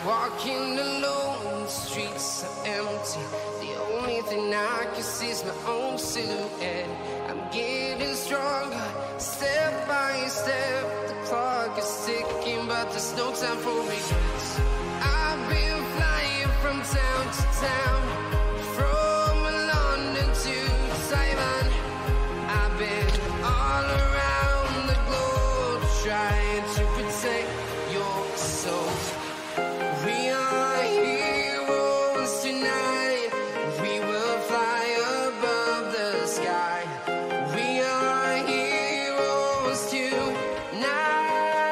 Walking alone, the streets are empty. The only thing I can see is my own silhouette. I'm getting stronger, step by step. The clock is ticking, but there's no time for regrets. I've been flying from town to town, from London to Taiwan. I've been all around the globe, trying to protect your soul. We are heroes tonight. We will fly above the sky. We are heroes tonight.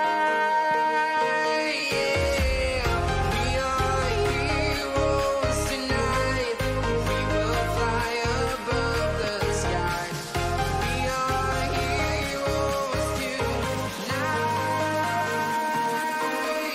Yeah. We are heroes tonight. We will fly above the sky. We are heroes tonight.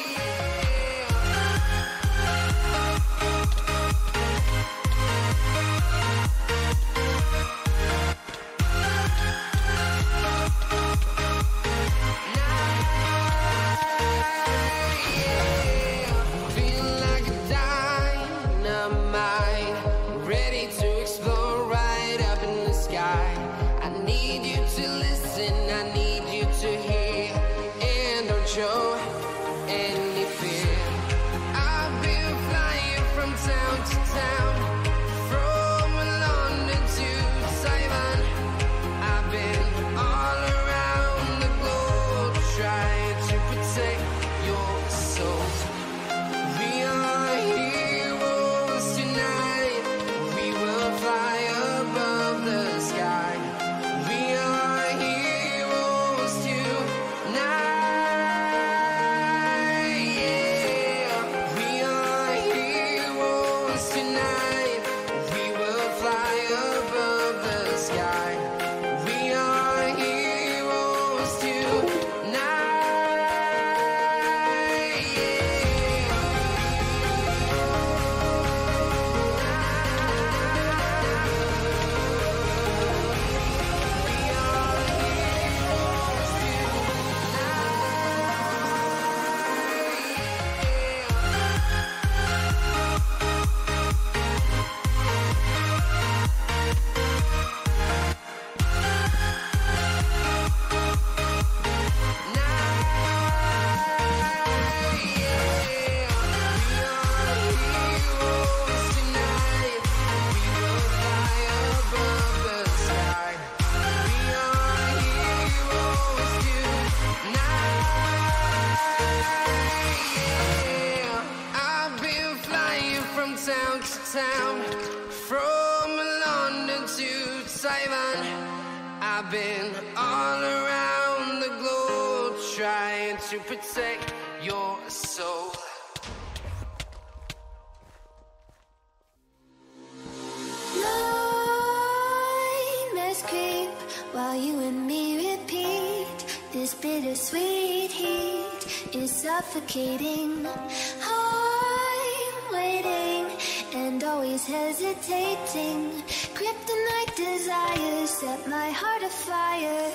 Feel like a dynamite, ready to explode right up in the sky. I need you to listen, I need you to hear, and don't show any fear. I've been flying from town to town, from London to Taiwan. I've been all around the globe, trying to protect your soul. We are heroes tonight. We will fly above the sky. We are heroes tonight. Yeah. We are heroes tonight. We will fly above the sky. We are heroes tonight. I've been flying from town to town, from London to Taiwan. I've been all around the globe, trying to protect your soul. Nightmares creep while you and me repeat. This bittersweet heat is suffocating. I'm waiting and always hesitating. Kryptonite desires set my heart afire.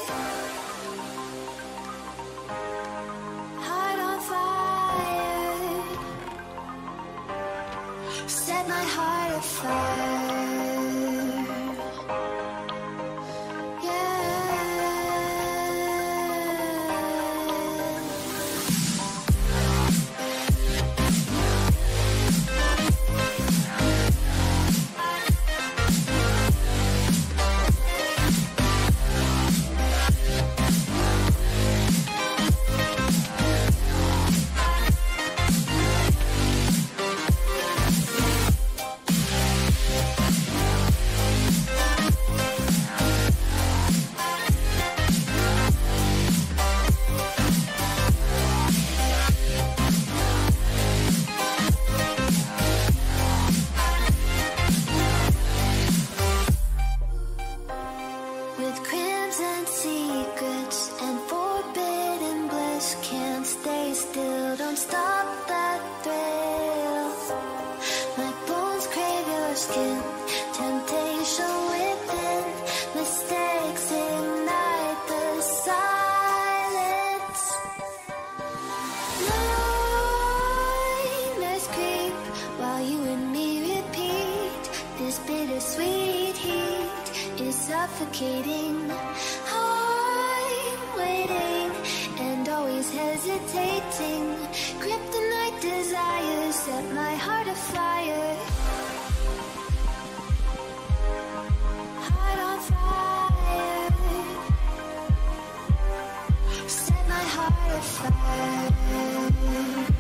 Heart on fire. Set my heart afire. suffocating. I'm waiting and always hesitating. Kryptonite desires set my heart afire. Heart on fire. Set my heart afire.